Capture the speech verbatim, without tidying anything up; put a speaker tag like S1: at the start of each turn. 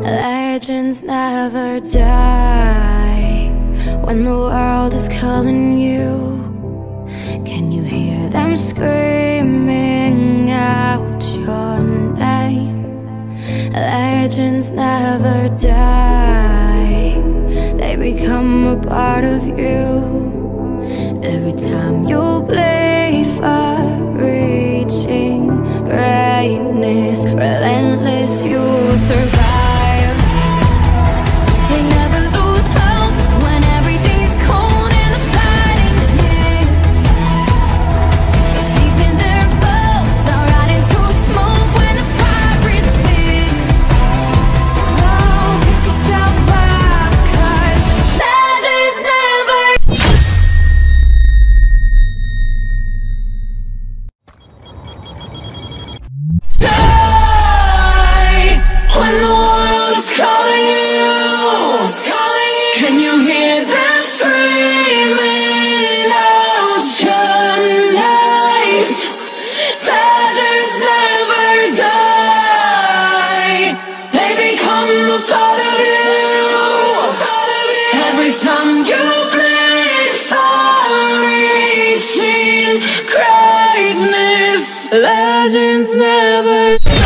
S1: Legends never die. When the world is calling you, can you hear them screaming out your name? Legends never die. They become a part of you. Every time you play for reaching greatness, relentless, you survive. They never lose hope when everything's cold and the fighting's near. It's deep in their bones, they'll ride into smoke when the fire is fierce. Oh, pick yourself up, 'cause legends never die. When the world is calling you, can you hear them screaming out your name? Legends never die. They become a part of you. Every time you bleed for reaching greatness, legends never die.